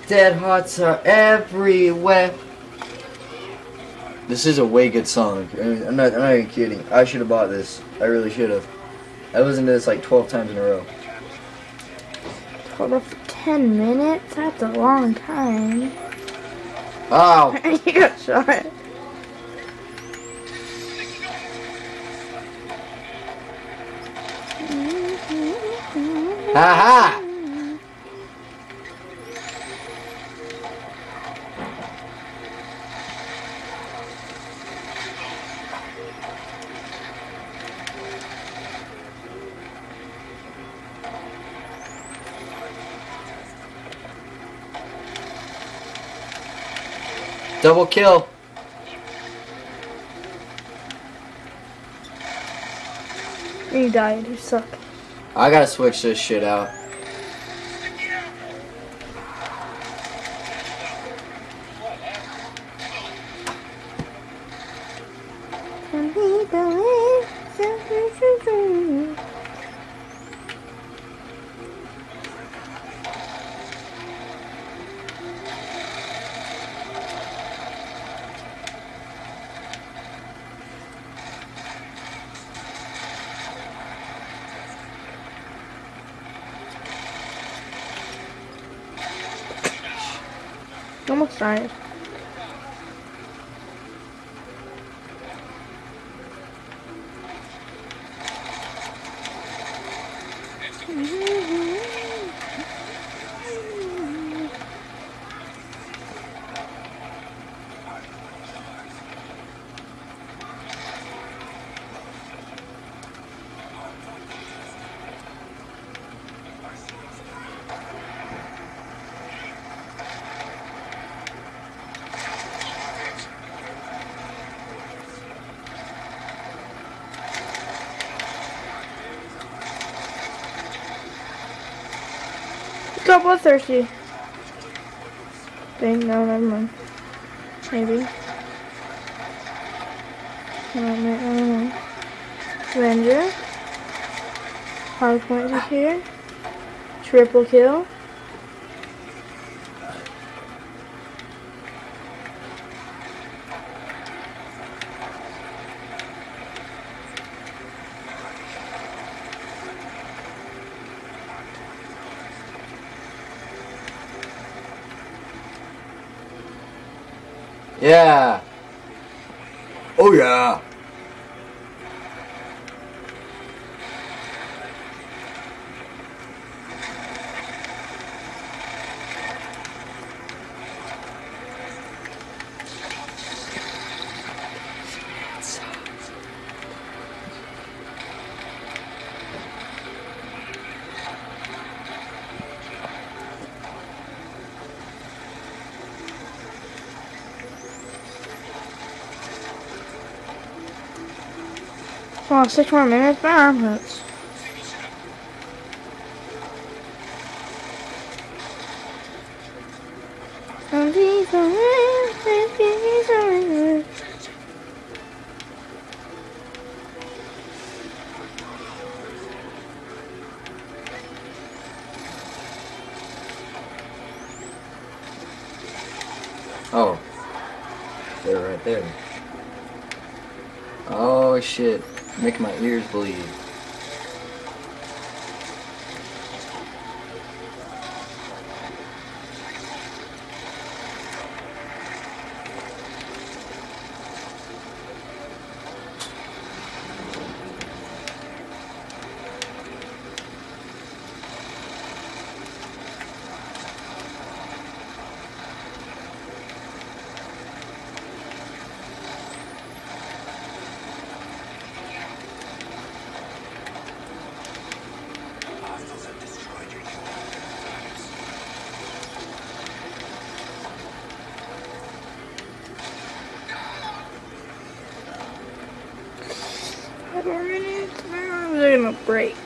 Dead hearts are everywhere. This is a way good song. I'm not even kidding. I should have bought this. I really should have. I listened to this like 12 times in a row. Hold up for 10 minutes? That's a long time. Ow! You got shot. Ha ha! Double kill. You died. You suck. I gotta switch this shit out. Almost died. Got bloodthirsty. Dang, no, never mind. Maybe. No, I don't know. Ranger. Hard point is here. Triple kill. Yeah. Oh yeah. Oh, 6 more minutes? My arm hurts. Oh. They're right there. Oh shit. Making my ears bleed. They're gonna break.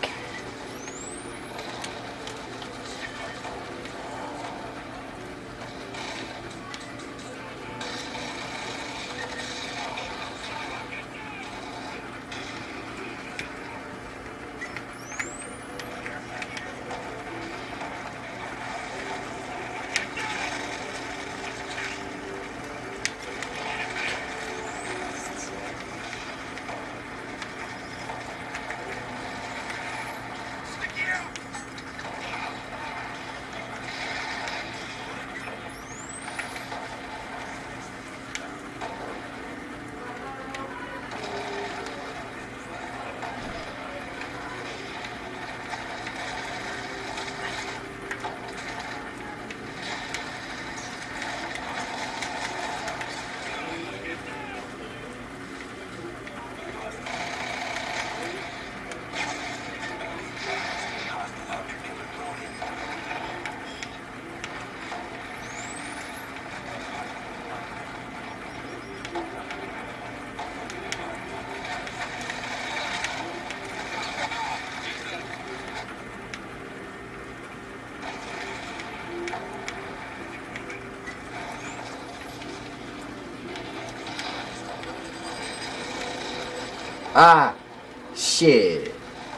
Ah, shit.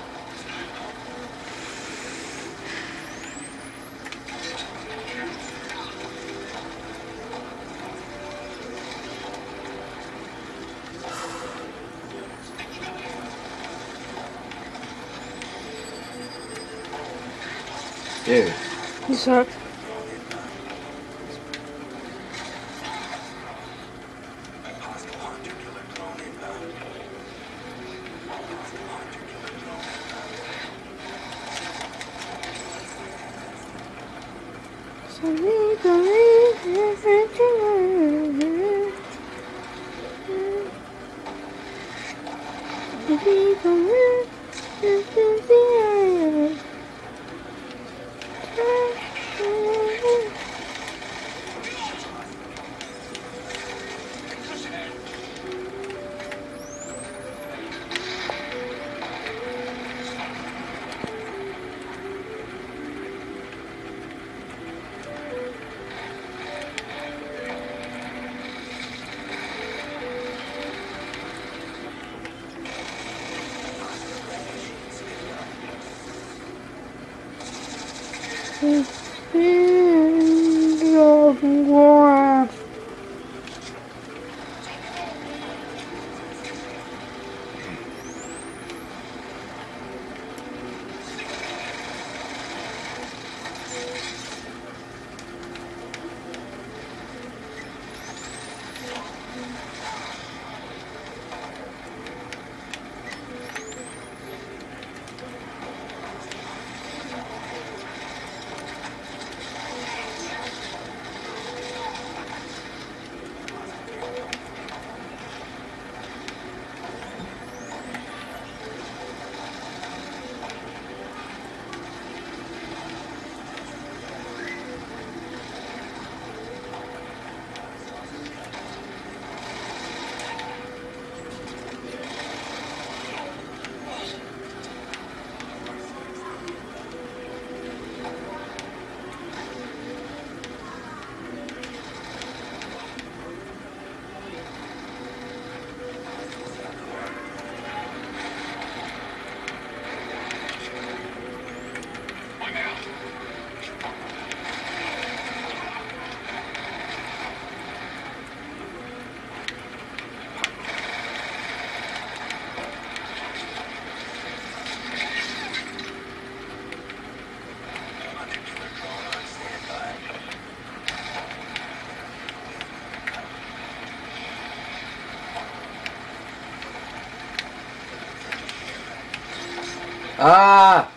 Dude. You suck. Ah!